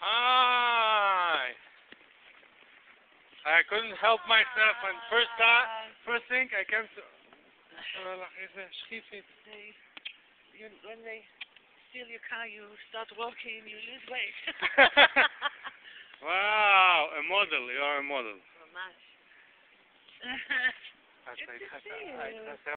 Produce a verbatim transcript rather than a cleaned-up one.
Hi. I couldn't help myself, and first time, first thing I came to. Even schiefit. You, when they steal your car, you start walking, you lose weight. Wow, a model. You are a model. So much. I Good to see you.